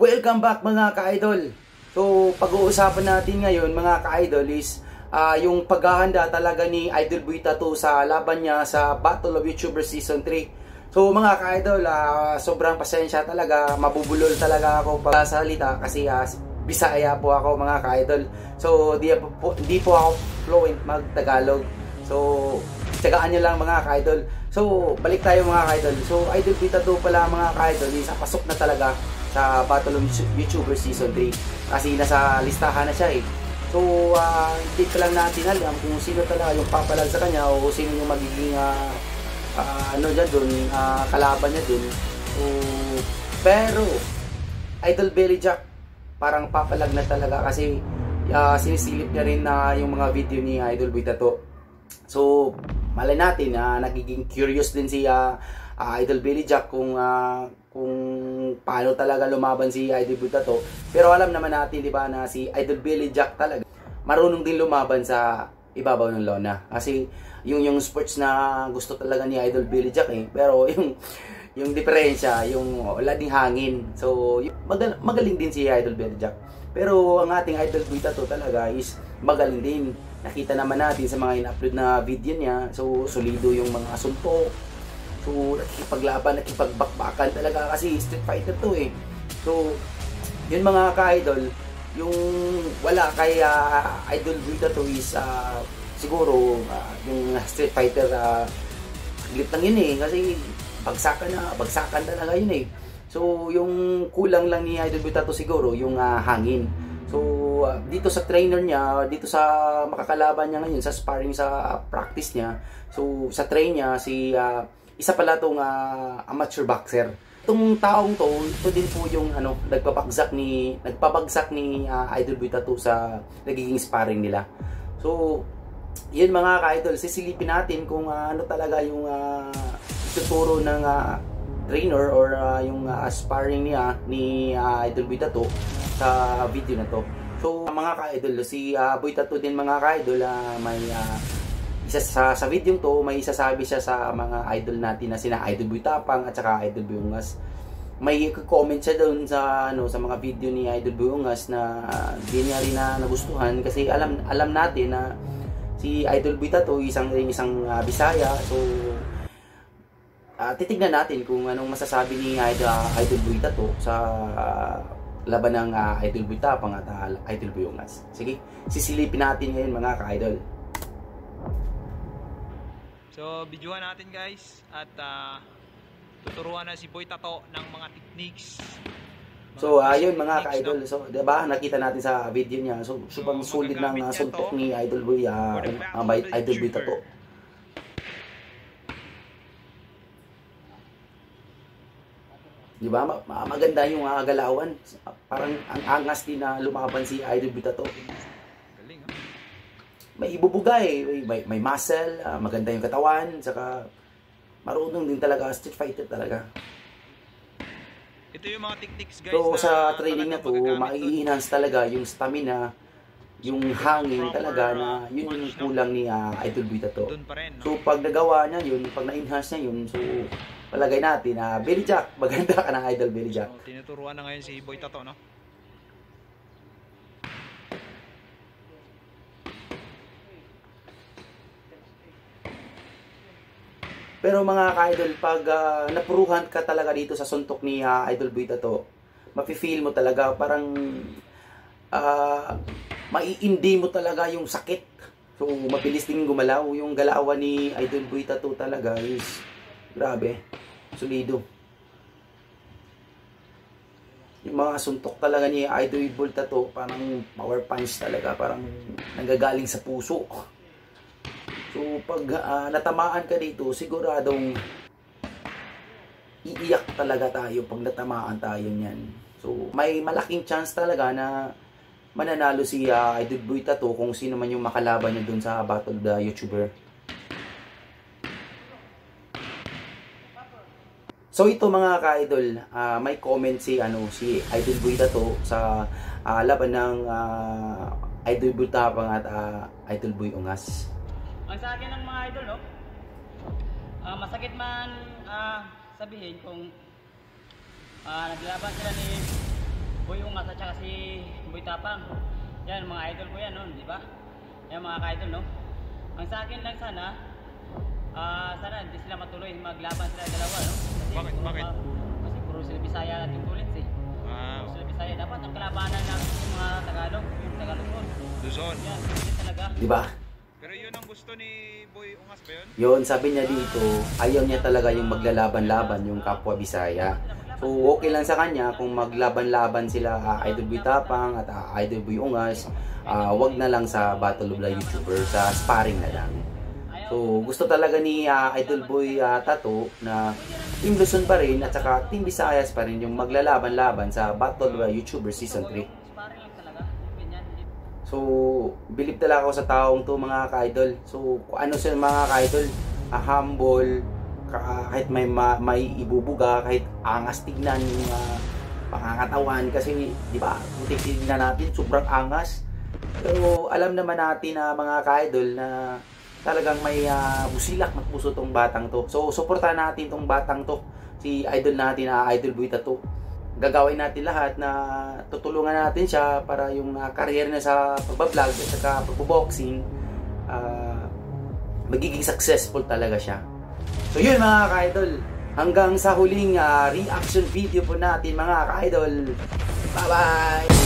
Welcome back mga ka-idol. So pag-uusapan natin ngayon mga ka-idol is yung paghahanda talaga ni Idol Boy Tattoo sa laban niya sa Battle of YouTubers Season 3. So mga ka-idol, sobrang pasensya talaga, mabubulol talaga ako pag salita kasi Bisaya po ako mga ka-idol. So di po ako fluent mag-Tagalog. So tiyagaan nyo lang mga ka-idol. So balik tayo mga ka-idol. So Idol Boy Tattoo pala mga ka-idol, isa pasok na talaga sa Battle of YouTubers Season 3 kasi nasa listahan na siya eh. So hindi pa lang natin alam kung sino talaga yung papalag sa kanya o sino yung magiging kalaban niya dun. So, pero Idol Belly Jack parang papalag na talaga kasi sinisilip niya rin na yung mga video ni Idol Boy Tattoo. So malay natin nagiging curious din si Idol Belly Jack kung paano talaga lumaban si Idol Boy Tattoo. Pero alam naman natin, di ba, na si Idol Belly Jack talaga marunong din lumaban sa ibabaw ng lona. Kasi yung sports na gusto talaga ni Idol Belly Jack eh. Pero yung diferensya, yung wala ding hangin. So magaling din si Idol Belly Jack. Pero ang ating Idol Boy Tattoo talaga is magaling din. Nakita naman natin sa mga in-upload na video niya. So solido yung mga suntok. So, nakikipaglaban, nakikipagbakbakan talaga kasi street fighter to eh. So, yun mga ka-idol, yung wala kay Idol Boy Tattoo is siguro yung street fighter saglit lang yun eh. Kasi bagsakan talaga yun eh. So, yung kulang lang ni Idol Boy Tattoo siguro, yung hangin. So, dito sa trainer niya, dito sa makakalaban niya ngayon, sa sparring, sa practice niya, so, sa train niya, isa pala itong amateur boxer. Itong taong to, ito din po yung nagpabagsak ni Idol Boy Tattoo sa nagiging sparring nila. So, yun mga ka-idol, sisilipin natin kung ano talaga yung ituturo ng trainer or yung sparring niya ni Idol Boy Tattoo sa video na to. So, mga ka-idol, si Boy Tattoo din mga ka-idol, may sa video to, may isasabi siya sa mga idol natin na sina Idol Boy Tapang at saka Idol Boy Ungas. May comment siya doon sa mga video ni Idol Boy Ungas na hindi niya rin nagustuhan kasi alam natin na si Idol Boy Tattoo isang Bisaya. So titignan natin kung anong masasabi ni Idol Boy Tattoo sa laban ng Idol Boy Tapang at Idol Boy Ungas. Sige, sisilipin natin ngayon mga ka-idol. So, videohan natin guys at tuturuan na si Boy Tattoo ng mga techniques. So, ayun mga ka-idol. So, 'di ba? Nakita natin sa video niya. So, subang sulit ng suntok ni Idol Boy Idol Boy Tattoo. Di ba? Maganda yung galawan. Parang ang angas din na lumaban si Idol Boy Tattoo. May ibubuga eh, may muscle, maganda yung katawan, saka marunong din talaga, street fighter talaga. Ito yung mga techniques guys. So sa training na to, mai-enhance talaga yung stamina, yung hangin talaga na yun yung kulang ni Idol Boy Tattoo. So pag nagawa niya yun, pag na-enhance niya yun, so palagay natin Belly Jack, maganda ka na Idol Belly Jack. So, tinuturuan na ngayon si Boy Tattoo, no? Pero mga ka-idol, pag napuruhan ka talaga dito sa suntok ni Idol Boy Tattoo, mafe-feel mo talaga parang maiindi mo talaga yung sakit. So mabilis din gumalaw. Yung galawan ni Idol Boy Tattoo talaga is grabe, solido. Yung mga suntok talaga ni Idol Boy Tattoo parang power punch talaga, parang nanggagaling sa puso. So pag natamaan ka dito, siguradong iiyak talaga tayo pag natamaan tayo niyan. So may malaking chance talaga na mananalo si Idol Boy Tattoo kung sino man yung makalaban niya dun sa Battle of the YouTuber. So ito mga ka-idol, may comment si Idol Boy Tattoo sa laban ng Idol Boy Tapang at Idol Boy Ungas. Ang sa akin ng mga idol, no? Masakit man, sabihin kung naglaban sila ni Boy Ungas at saka si Boy Tapang. Yan, mga idol ko yan, no? Di ba? Yan mga ka-idol, no? Ang sa akin lang sana, sana hindi sila matuloy maglaban sila dalawa, no? Kasi Bakit? Kasi puro sila Bisaya at yung tulit, eh. Puro sila Bisaya. Dapat ang kalabanan natin yung mga Tagalog, yung Tagalog ko. Luzon. Yan, hindi talaga. Di ba? Pero yun ang gusto ni Boy Ungas ba yun? Yun, sabi niya dito, ayaw niya talaga yung maglalaban-laban yung kapwa Bisaya. So, okay lang sa kanya kung maglaban-laban sila Idol Boy Tapang at Idol Boy Ungas. Wag na lang sa Battle of the YouTuber, sa sparring na lang. So, gusto talaga ni Idol Boy Tato na Team Luzon pa rin at saka Team Visayas pa rin yung maglalaban-laban sa Battle of the YouTuber Season 3. Sparring lang talaga. Ganyan. So, believe talaga ako sa taong to mga ka-idol. So, kung ano sila mga ka-idol, humble, kahit may ibubuga, kahit angas tignan yung pangangatawan kasi, di ba, kung titignan natin, sobrang angas. Pero alam naman natin na mga ka-idol na talagang may busilak na puso tong batang to. So, suportahan natin tong batang to, si idol natin na Idol Boy Tato. Gagawin natin lahat na tutulungan natin siya para yung career na sa pagbablog at saka pagboboxing magiging successful talaga siya. So yun mga ka-idol, hanggang sa huling reaction video po natin mga ka-idol. Bye bye!